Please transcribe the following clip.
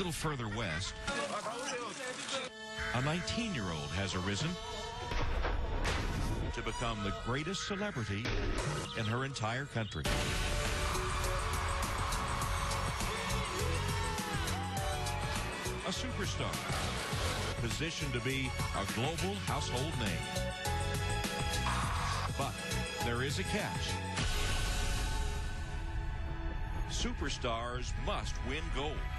little further west, a 19-year-old has arisen to become the greatest celebrity in her entire country. A superstar, positioned to be a global household name. But there is a catch. Superstars must win gold.